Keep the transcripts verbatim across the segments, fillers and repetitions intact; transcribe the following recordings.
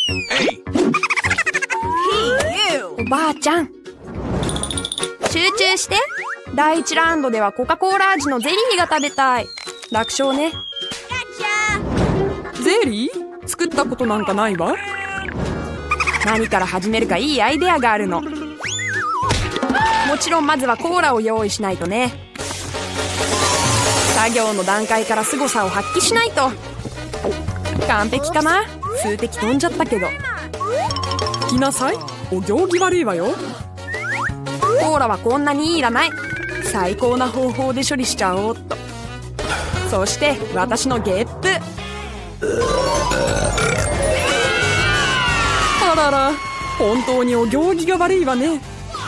おばあちゃん、集中して。だいいちラウンドではコカ・コーラ味のゼリーが食べたい。楽勝ね。 ゼリー作ったことなんかないわ。 何から始めるかいいアイデアがあるの。もちろんまずはコーラを用意しないとね。作業の段階から凄さを発揮しないと。完璧かな。数滴飛んじゃったけど。 来なさい。お行儀悪いわよ。 コーラはこんなにいらない。最高な方法で処理しちゃおうっと。そして私のゲップ。 あらら、本当にお行儀が悪いわね。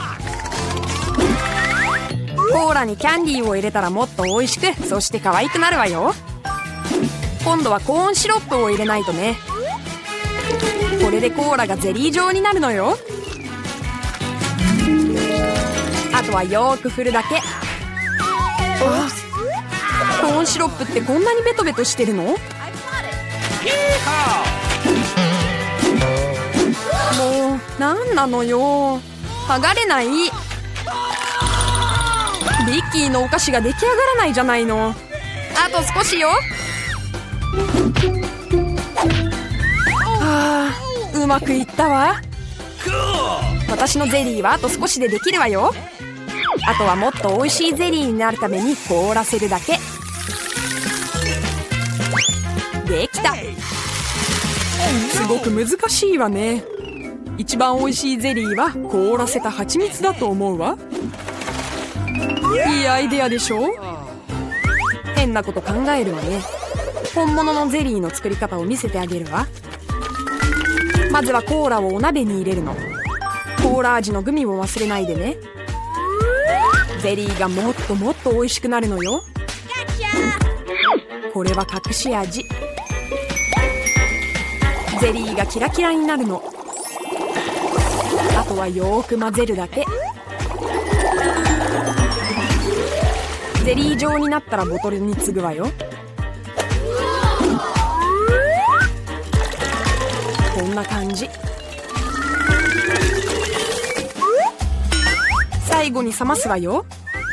コーラにキャンディーを入れたらもっと美味しく、そして可愛くなるわよ。今度はコーンシロップを入れないとね。これでコーラがゼリー状になるのよ。あとはよーく振るだけ。あ、コーンシロップってこんなにベトベトしてるの？もうなんなのよ。剥がれない。ビッキーのお菓子が出来上がらないじゃないの。あと少しよ。はあ、うまくいったわ。私のゼリーはあと少しでできるわよ。あとはもっと美味しいゼリーになるために凍らせるだけ。できた。 すごく難しいわね。一番美味しいゼリーは凍らせた蜂蜜だと思うわ。いいアイデアでしょ。 変なこと考えるわね。本物のゼリーの作り方を見せてあげるわ。まずはコーラをお鍋に入れるの。コーラ味のグミも忘れないでね。ゼリーがもっともっと美味しくなるのよ。これは隠し味。ゼリーがキラキラになるの。あとはよーく混ぜるだけ。ゼリー状になったらボトルに継ぐわよ。こんな感じ。最後に冷ますわよ。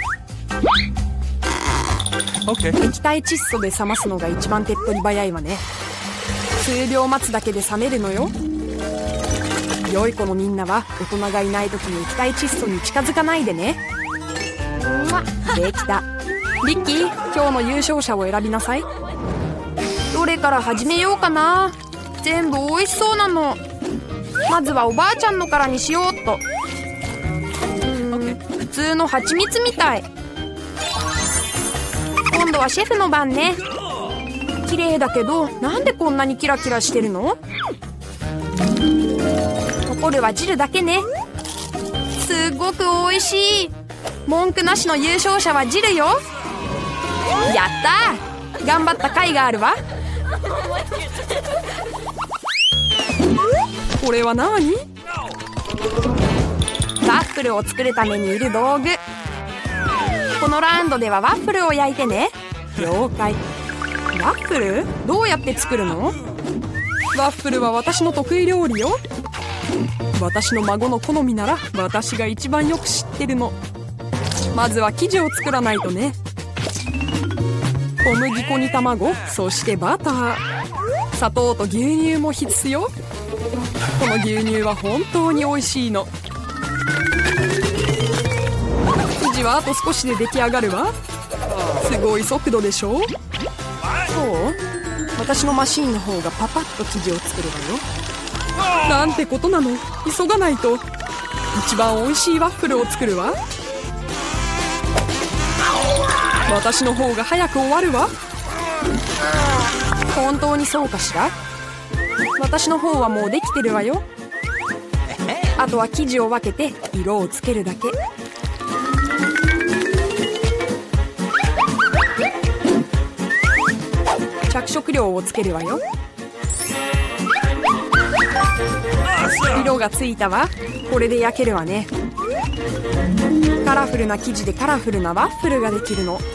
Okay. 液体窒素で冷ますのが一番手っ取り早いわね。数秒待つだけで冷めるのよ。良い子のみんなは大人がいない時に液体窒素に近づかないでね。できた。リッキー、今日の優勝者を選びなさい。どれから始めようかな。全部美味しそうなの。まずはおばあちゃんのからにしようっと。普通の蜂蜜みたい。今度はシェフの番ね。綺麗だけどなんでこんなにキラキラしてるの？残るは汁だけね。すっごく美味しい。文句なしの優勝者は汁よ。やったー。頑張った甲斐があるわ。 これは何？ ワッフルを作るためにいる道具。このラウンドではワッフルを焼いてね。了解。ワッフル？どうやって作るの？ ワッフルは私の得意料理よ。私の孫の好みなら私が一番よく知ってるの。まずは生地を作らないとね。小麦粉に卵、そしてバター、砂糖と牛乳も必須よ。この牛乳は本当に美味しいの。生地はあと少しで出来上がるわ。すごい速度でしょ。 そう？私のマシーンの方がパパッと生地を作るわよ。 なんてことなの。急がないと。一番美味しいワッフルを作るわ。私の方が早く終わるわ。 本当にそうかしら。私の方はもうできてるわよ。あとは生地を分けて色をつけるだけ。着色料をつけるわよ。色がついたわ。これで焼けるわね。カラフルな生地でカラフルなワッフルができるの。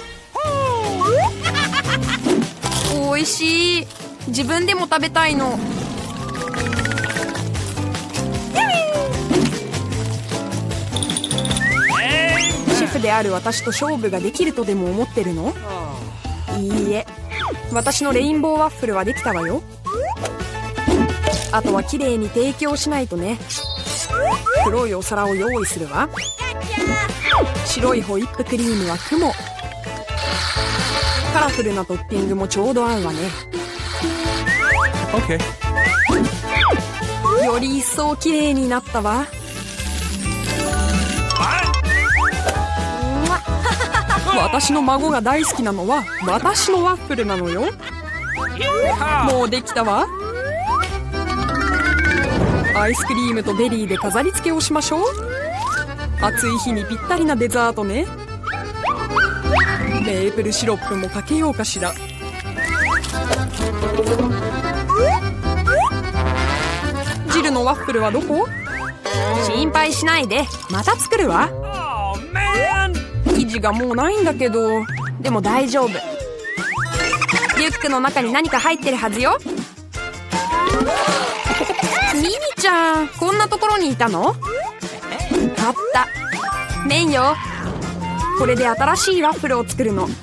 おいしい。自分でも食べたいの。 である私と勝負ができるとでも思ってるの？いいえ、私のレインボーワッフルはできたわよ。あとは綺麗に提供しないとね。黒いお皿を用意するわ。白いホイップクリームは雲。カラフルなトッピングもちょうど合うわね。 OK。 より一層綺麗になったわ。 私の孫が大好きなのは私のワッフルなのよ。もうできたわ。アイスクリームとベリーで飾り付けをしましょう。暑い日にぴったりなデザートね。メープルシロップもかけようかしら。ジルのワッフルはどこ？ 心配しないで、また作るわ。生地がもうないんだけど、でも大丈夫。リュックの中に何か入ってるはずよ。ミニちゃん、こんなところにいたの？あった。麺よ。これで新しいワッフルを作るの。こ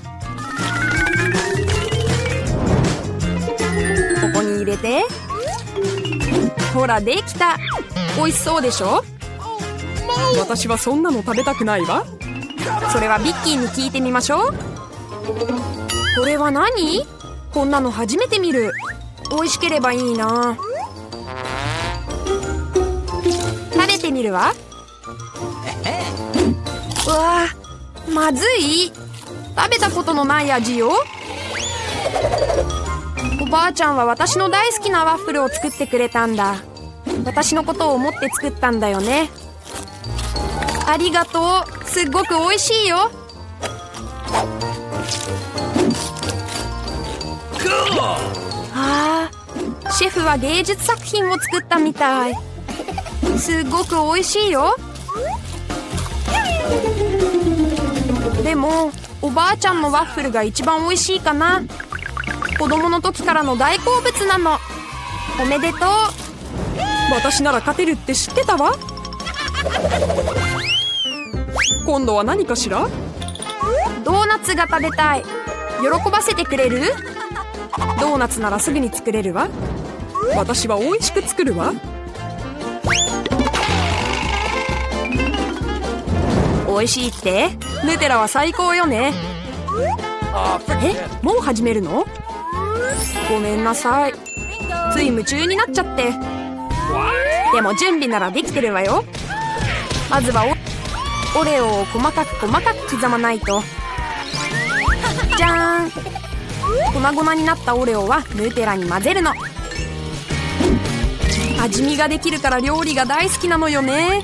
こに入れて。ほら、できた。美味しそうでしょ？ 私はそんなの食べたくないわ。 それはビッキーに聞いてみましょう。これは何？こんなの初めて見る。美味しければいいな。食べてみるわ。うわー、まずい。食べたことのない味よ。おばあちゃんは私の大好きなワッフルを作ってくれたんだ。私のことを思って作ったんだよね。ありがとう。すっごく美味しいよ。あー、シェフは芸術作品を作ったみたい。すっごく美味しいよ。でもおばあちゃんのワッフルが一番美味しいかな。子供の時からの大好物なの。おめでとう。 私なら勝てるって知ってたわ。今度は何かしら？ ドーナツが食べたい。喜ばせてくれる？ドーナツならすぐに作れるわ。 私は美味しく作るわ。 美味しいって？ヌテラは最高よね。え、もう始めるの？ごめんなさい。つい夢中になっちゃって。でも準備ならできてるわよ。まずはオレオを細かく細かく刻まないと。じゃーん。粉々になったオレオはヌテラに混ぜるの。味見ができるから料理が大好きなのよね。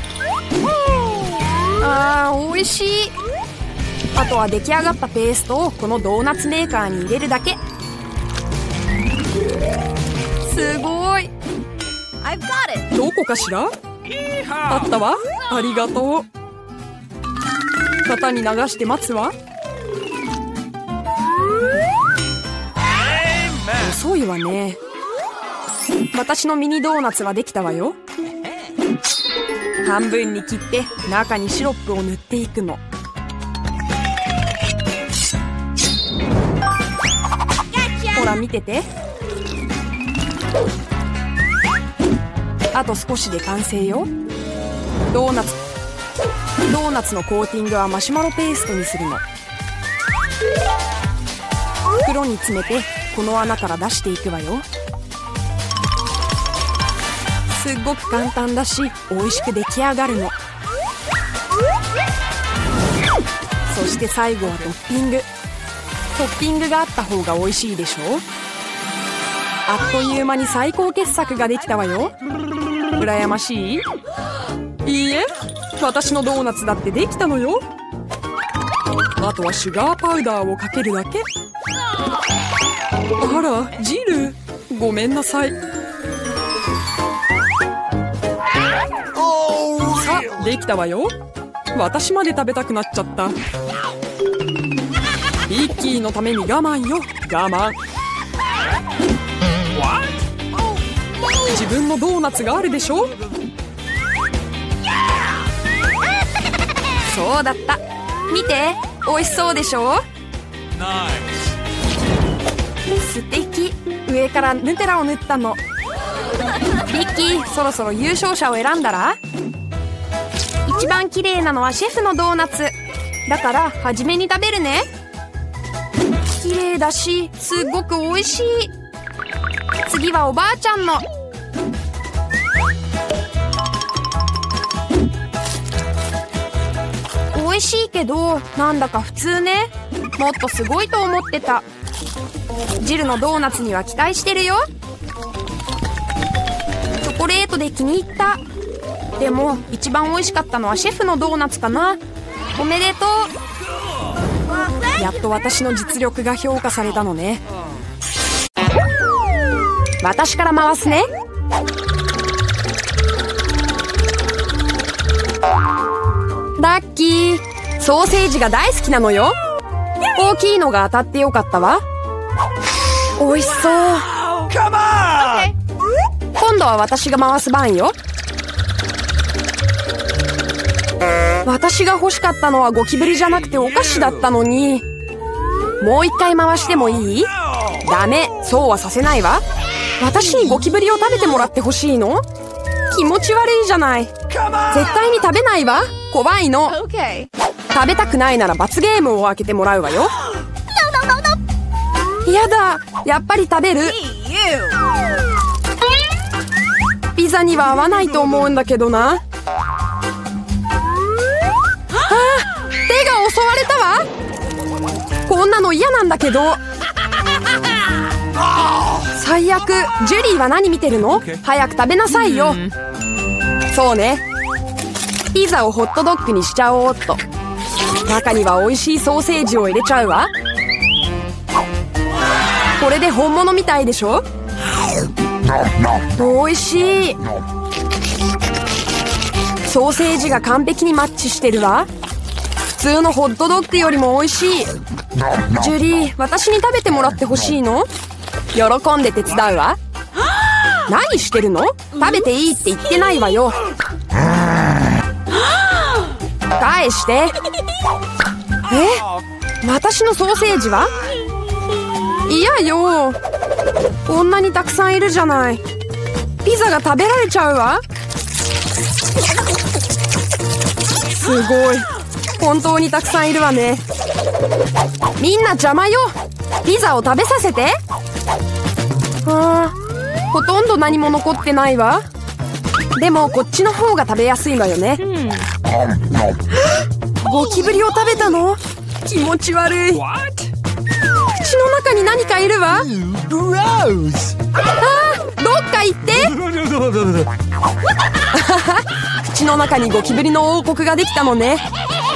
あー、美味しい。あとは出来上がったペーストをこのドーナツメーカーに入れるだけ。すごい。 どこかしら？あったわ。ありがとう。型に流して待つわ。 遅いわね。私のミニドーナツはできたわよ。半分に切って中にシロップを塗っていくの。ほら見てて。あと少しで完成よ。ドーナツドーナツのコーティングはマシュマロペーストにするの。袋に詰めてこの穴から出していくわよ。すっごく簡単だし美味しく出来上がるの。そして最後はトッピング。トッピングがあった方が美味しいでしょ。あっという間に最高傑作ができたわよ。羨ましい？ いいえ、私のドーナツだってできたのよ。あとはシュガーパウダーをかけるだけ。あら、ジル、ごめんなさい。さあ、できたわよ。私まで食べたくなっちゃった。ビッキーのために我慢よ、我慢。自分のドーナツがあるでしょ。 そうだった。 見て、美味しそうでしょ。素敵。上からヌテラを塗ったの。ビッキー、そろそろ優勝者を選んだら。一番綺麗なのはシェフのドーナツだから、初めに食べるね。綺麗だし、すっごく美味しい。次はおばあちゃんの。美味しいけど、なんだか普通ね。もっとすごいと思ってた。ジルのドーナツには期待してるよ。チョコレートで気に入った。でも一番美味しかったのはシェフのドーナツかな。おめでとう。やっと私の実力が評価されたのね。私から回すね。ラッキー。ソーセージが大好きなのよ。大きいのが当たってよかったわ。美味しそう。今度は私が回す番よ。私が欲しかったのはゴキブリじゃなくてお菓子だったのに。もう一回回してもいい？ダメ、そうはさせないわ。私にゴキブリを食べてもらってほしいの？気持ち悪いじゃない。絶対に食べないわ。怖いの。食べたくないなら罰ゲームを開けてもらうわよ。やだ、やっぱり食べる。ピザには合わないと思うんだけどな。あ、手が襲われたわ。こんなの嫌なんだけど。最悪。ジュリーは何見てるの？早く食べなさいよ。そうね。ピザをホットドッグにしちゃおうっと。中には美味しいソーセージを入れちゃうわ。これで本物みたいでしょ？美味しい。ソーセージが完璧にマッチしてるわ。普通のホットドッグよりも美味しい。ジュリー、私に食べてもらってほしいの？喜んで手伝うわ。何してるの？食べていいって言ってないわよ。返して。え？私のソーセージは？嫌よ。こんなにたくさんいるじゃない。ピザが食べられちゃうわ。すごい。本当にたくさんいるわね。みんな邪魔よ。ピザを食べさせて。あー、ほとんど何も残ってないわ。でもこっちの方が食べやすいわよね。ゴキブリを食べたの？気持ち悪い。口の中に何かいるわ。あー、どっか行って。口の中にゴキブリの王国ができたのね。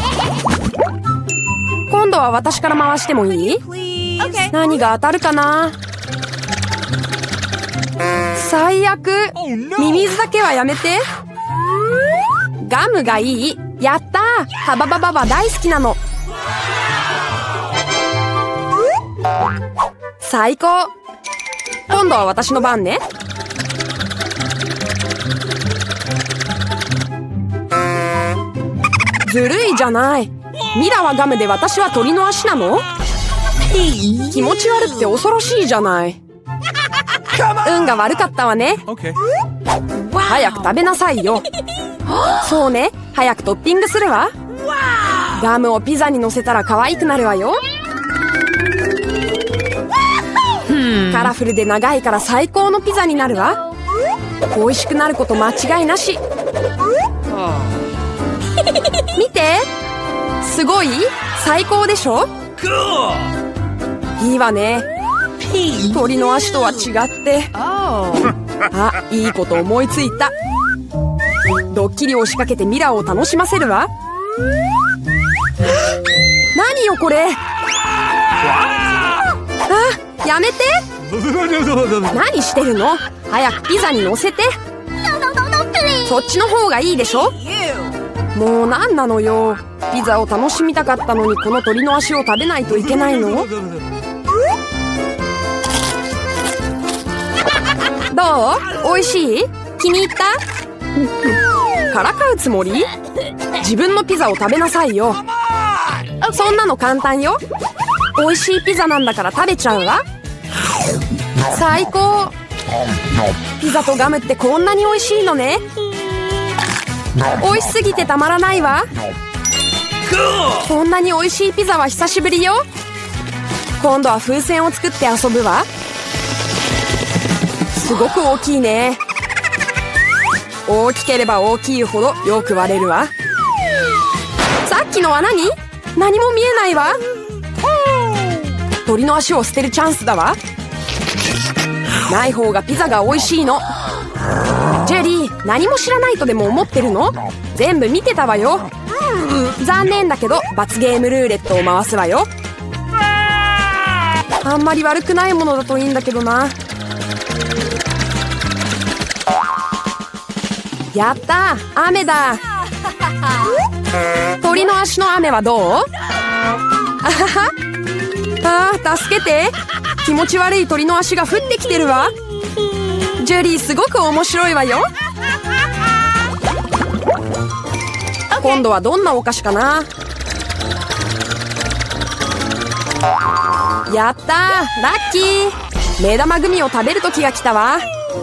今度は私から回してもいい？何が当たるかな。最悪。ミミズだけはやめて。ガムがいい。やったー。ハバババは大好きなの。最高。今度は私の番ね。ずるいじゃない。ミラはガムで私は鳥の足なの？気持ち悪くて恐ろしいじゃない。運が悪かったわね。早く食べなさいよ。そうね、早くトッピングするわ。ガムをピザに乗せたら可愛くなるわよ。カラフルで長いから最高のピザになるわ。美味しくなること間違いなし。見て、すごい？最高でしょ？いいわね。鳥の足とは違って。あ、いいこと思いついた。ドッキリを仕掛けてミラーを楽しませるわ。何よこれ。あ、やめて。何してるの？早くピザに乗せて。そっちの方がいいでしょ。もう何なのよ。ピザを楽しみたかったのにこの鳥の足を食べないといけないの？どう？美味しい？気に入った？からかうつもり？自分のピザを食べなさいよ。 そんなの簡単よ。美味しいピザなんだから食べちゃうわ。最高。ピザとガムってこんなに美味しいのね。美味しすぎてたまらないわ。こんなに美味しいピザは久しぶりよ。今度は風船を作って遊ぶわ。すごく大きいね。大きければ大きいほどよく割れるわ。さっきのは何？何も見えないわ。鳥の足を捨てるチャンスだわ。ない方がピザが美味しいの。ジェリー、何も知らないとでも思ってるの？全部見てたわよ。残念だけど罰ゲームルーレットを回すわよ。あんまり悪くないものだといいんだけどな。やったー、雨だ。鳥の足の雨はどう？あはは。あー、助けて。気持ち悪い鳥の足が降ってきてるわ。ジュリー、すごく面白いわよ。今度はどんなお菓子かな。やったー、ラッキー。目玉グミを食べる時が来たわ。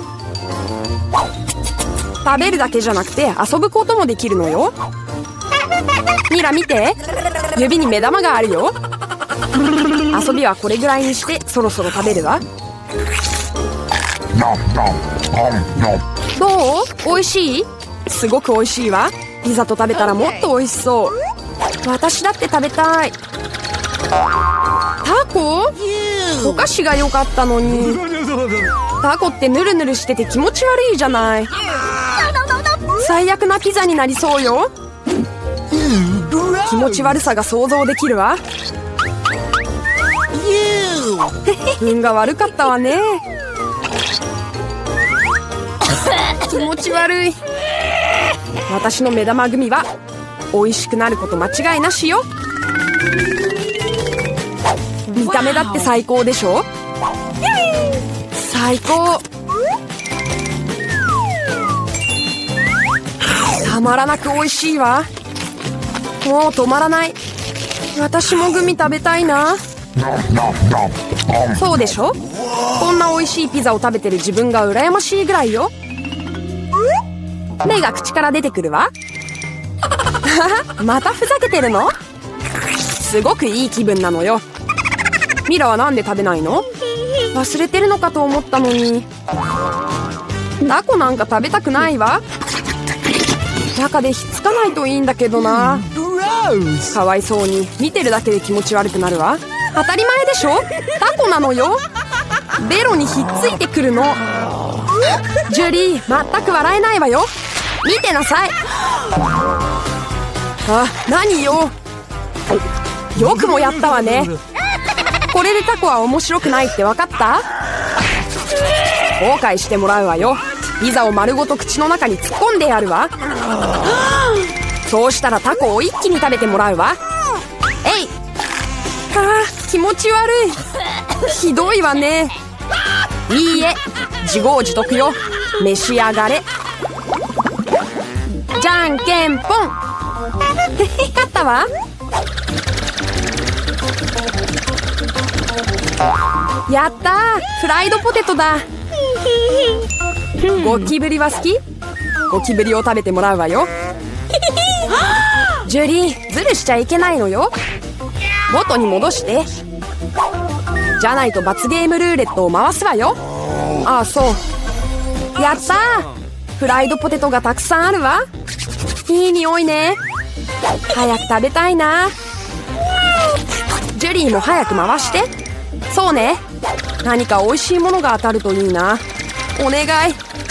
食べるだけじゃなくて遊ぶこともできるのよ。ミラ見て、指に目玉があるよ。遊びはこれぐらいにしてそろそろ食べるわ。どう？おいしい？すごくおいしいわ。ピザと食べたらもっとおいしそう。私だって食べたい。タコ？お菓子が良かったのに。タコってヌルヌルしてて気持ち悪いじゃない。最悪なピザになりそうよ。気持ち悪さが想像できるわ。運が悪かったわね。気持ち悪い。私の目玉グミは美味しくなること間違いなしよ。見た目だって最高でしょ。最高。たまらなく美味しいわ。もう止まらない。私もグミ食べたいな。そうでしょ。こんな美味しいピザを食べてる自分が羨ましいぐらいよ。目が口から出てくるわ。またふざけてるの？すごくいい気分なのよ。ミラはなんで食べないの？忘れてるのかと思ったのに。タコなんか食べたくないわ。中でひっつかないといいんだけどな。かわいそうに見てるだけで気持ち悪くなるわ。当たり前でしょ。タコなのよ。ベロにひっついてくるの。ジュリー、全く笑えないわよ。見てなさい。あ、何よ。よくもやったわね。これでタコは面白くないって分かった？後悔してもらうわよ。ピザを丸ごと口の中に突っ込んでやるわ。そうしたらタコを一気に食べてもらうわ。えい。あー、気持ち悪い。ひどいわね。いいえ、自業自得よ。召し上がれ。じゃんけんぽん。勝ったわ。やったー、フライドポテトだ。ゴキブリは好き？ゴキブリを食べてもらうわよ。ジュリー、ズルしちゃいけないのよ。元に戻して。じゃないと罰ゲームルーレットを回すわよ。ああ、そう。やったー、フライドポテトがたくさんあるわ。いい匂いね。早く食べたいな。ジュリーも早く回して。そうね。何か美味しいものが当たるといいな。お願い。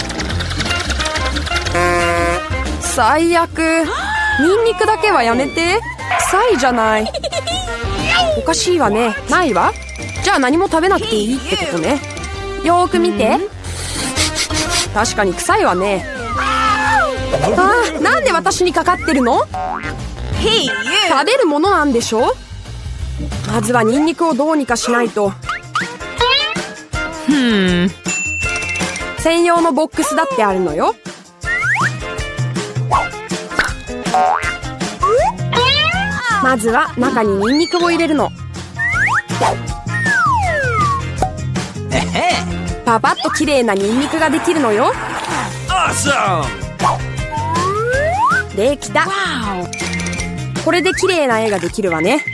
最悪。ニンニクだけはやめて。臭いじゃない。おかしいわね。ないわ。じゃあ何も食べなくていいってことね。よーく見て。確かに臭いわね。あー、なんで私にかかってるの？食べるものなんでしょ？まずはニンニクをどうにかしないと。専用のボックスだってあるのよ。 まずは中にニンニクを入れるの。パパッと綺麗なニンニクができるのよ。できた。これで綺麗な絵ができるわね。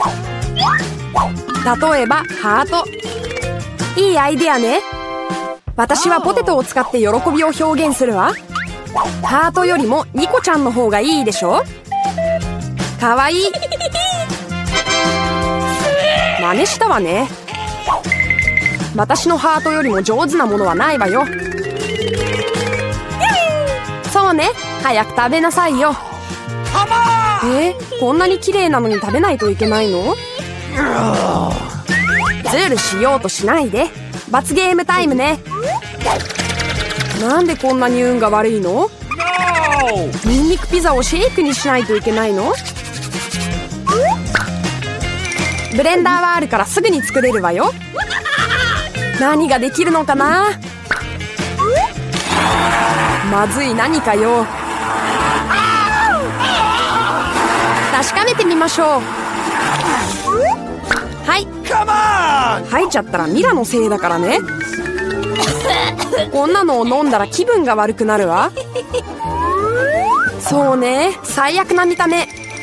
例えばハート。いいアイデアね。私はポテトを使って喜びを表現するわ。ハートよりもニコちゃんの方がいいでしょ。かわいい。真似したわね。私のハートよりも上手なものはないわよ。そうね、早く食べなさいよ。えー、こんなに綺麗なのに食べないといけないの？ズルしようとしないで。罰ゲームタイムね。なんでこんなに運が悪いの？ニンニクピザをシェイクにしないといけないの？ブレンダーはあるからすぐに作れるわよ。何ができるのかな？まずい何かよ。確かめてみましょう。はい。吐いちゃったらミラのせいだからね。こんなのを飲んだら気分が悪くなるわ。そうね、最悪な見た目。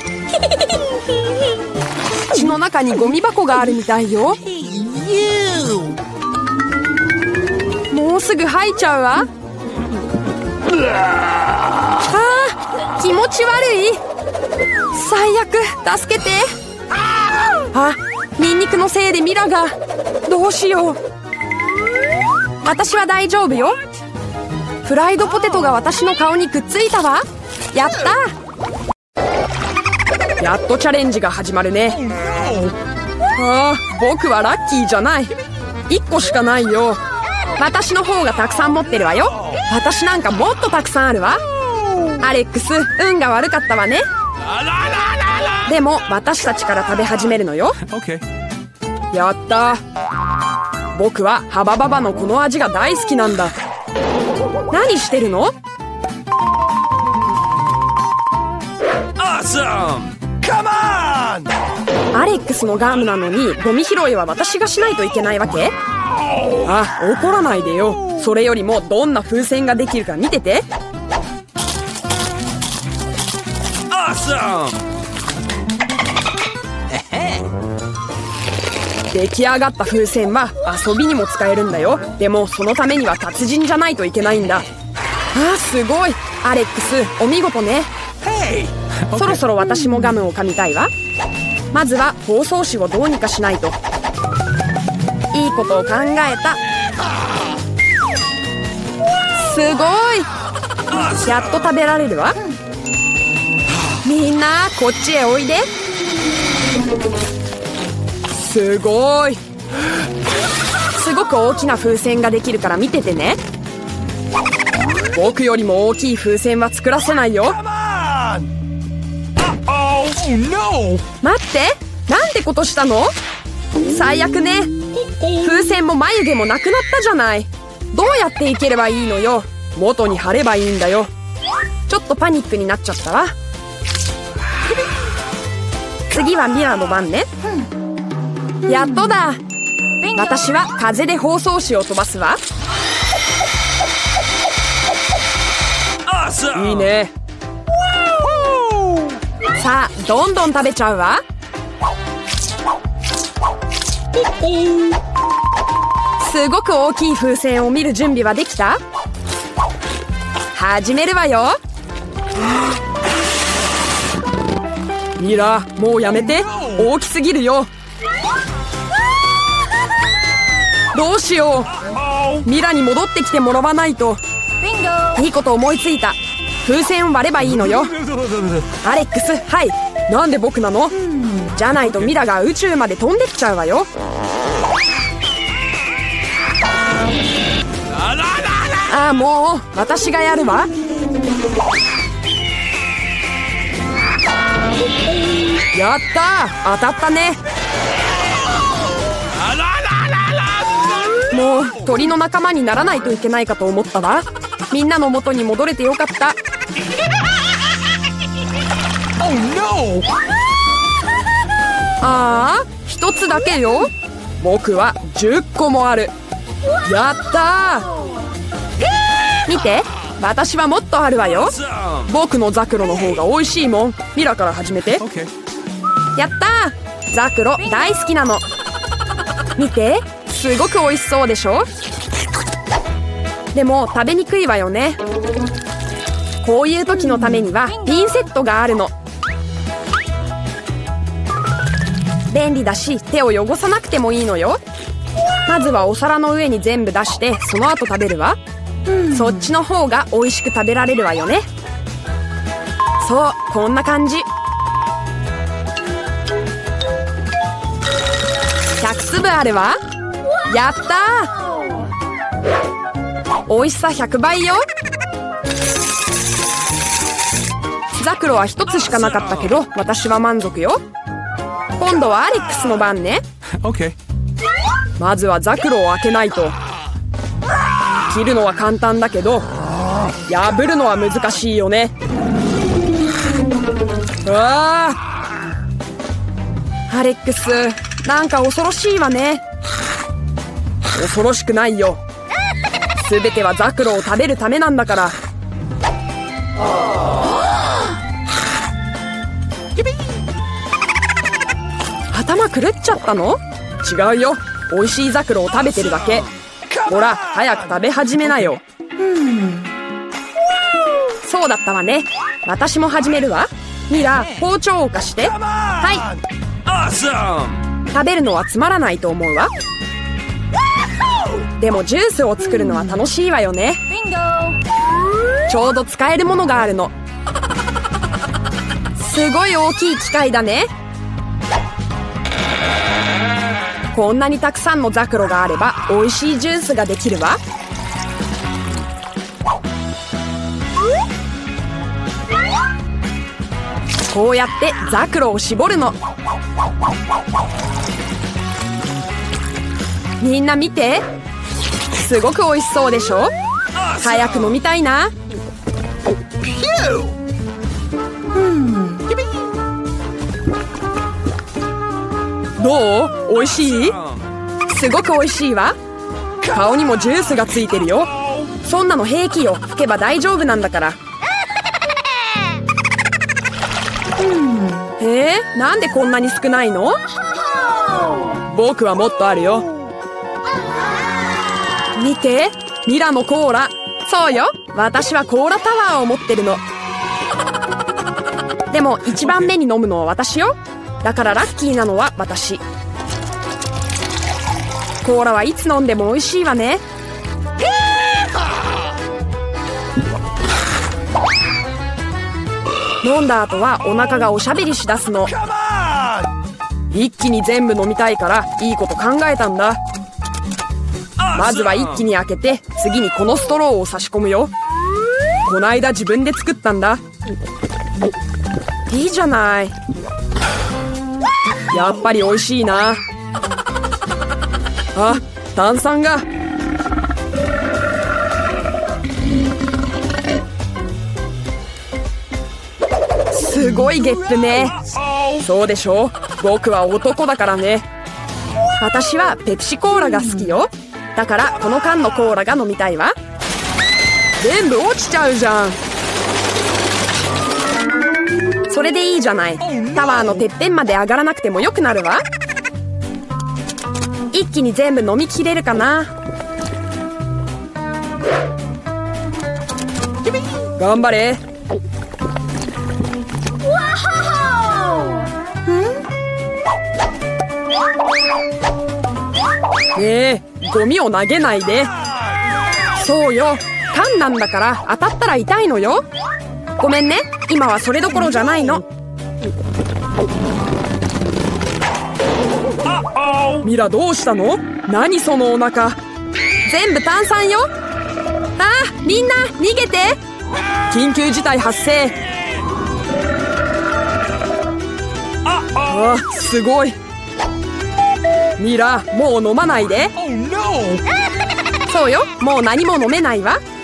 口の中にゴミ箱があるみたいよ。もうすぐ吐いちゃうわ。あー、気持ち悪い。最悪、助けて。あ、ニンニクのせいでミラが。どうしよう。私は大丈夫よ。フライドポテトが私の顔にくっついたわ。やった。やっとチャレンジが始まるね。ああ、僕はラッキーじゃない。いっこしかないよ。私の方がたくさん持ってるわよ。私なんかもっとたくさんあるわ。アレックス、運が悪かったわね。でも私たちから食べ始めるのよ。やった。僕はハバババのこの味が大好きなんだ。何してるの？アレックスのガムなのにゴミ拾いは私がしないといけないわけ？あ、怒らないでよ。それよりもどんな風船ができるか見てて。出来上がった風船は遊びにも使えるんだよ。でもそのためには達人じゃないといけないんだ。あ、すごい。アレックス、お見事ね。そろそろ私もガムを噛みたいわ。まずは包装紙をどうにかしないと。いいことを考えた。すごい。やっと食べられるわ。みんなこっちへおいで。すごい。すごく大きな風船ができるから見ててね。僕よりも大きい風船は作らせないよ。待って、なんてことしたの？最悪ね。風船も眉毛もなくなったじゃない。どうやっていければいいのよ。元に貼ればいいんだよ。ちょっとパニックになっちゃったわ。次はミラの番ね。やっとだ。私は風で包装紙を飛ばすわ。いいね。さあ、どんどん食べちゃうわ。すごく大きい風船を見る準備はできた？始めるわよ。ミラ、もうやめて。大きすぎるよ。どうしよう。ミラに戻ってきてもらわないと。いいこと思いついた。風船を割ればいいのよ。アレックス、はい。なんで僕なの？じゃないとミラが宇宙まで飛んできちゃうわよ。ああ、もう私がやるわ。やったー、当たったね。もう鳥の仲間にならないといけないかと思ったわ。みんなの元に戻れてよかった。 ああ、一つだけよ。僕はじゅっこもある。やったー。見て、私はもっとあるわよ。僕のザクロの方が美味しいもん。ミラから始めて。やったー。ザクロ大好きなの。見て、すごく美味しそうでしょ。でも食べにくいわよね。こういう時のためにはピンセットがあるの。便利だし、手を汚さなくてもいいのよ。まずはお皿の上に全部出して、その後食べるわ。そっちの方が美味しく食べられるわよね。そう、こんな感じ。ひゃくつぶあるわ。やったー。美味しさひゃくばいよ。ザクロはひとつしかなかったけど、私は満足よ。今度はアレックスの番ね。 Okay. まずはザクロを開けないと。切るのは簡単だけど、破るのは難しいよね。うわー、アレックス、なんか恐ろしいわね。恐ろしくないよ。すべてはザクロを食べるためなんだから。頭狂っちゃったの？違うよ。美味しいザクロを食べてるだけ。ほら、早く食べ始めなよ。そうだったわね。私も始めるわ。ミラ、包丁を貸して。はい。食べるのはつまらないと思うわ。でもジュースを作るのは楽しいわよね。ちょうど使えるものがあるの。すごい大きい機械だね。こんなにたくさんのザクロがあれば美味しいジュースができるわ。こうやってザクロを絞るの。みんな見て、すごく美味しそうでしょ。早く飲みたいな。どう？美味しい？すごく美味しいわ。顔にもジュースがついてるよ。そんなの平気よ。拭けば大丈夫なんだから。えー、なんでこんなに少ないの？僕はもっとあるよ。見て、ミラのコーラ。そうよ、私はコーラタワーを持ってるの。でも一番目に飲むのは私よ。だからラッキーなのは私。コーラはいつ飲んでも美味しいわね。飲んだ後はお腹がおしゃべりしだすの。一気に全部飲みたいからいいこと考えたんだ。まずは一気に開けて、次にこのストローを差し込むよ。こないだ自分で作ったんだ。いいじゃない。やっぱり美味しいな。あ、炭酸が。すごいゲップね。そうでしょ、僕は男だからね。私はペプシコーラが好きよ。だからこの缶のコーラが飲みたいわ。全部落ちちゃうじゃん。それでいいじゃない。タワーのてっぺんまで上がらなくてもよくなるわ。一気に全部飲みきれるかな。頑張れ。ねえ、ゴミを投げないで。そうよ、缶なんだから当たったら痛いのよ。ごめんね、今はそれどころじゃないの。ミラ、どうしたの？何そのお腹。全部炭酸よ。あー、みんな逃げて。緊急事態発生。あ、すごい。ミラ、もう飲まないで。そうよ、もう何も飲めないわ。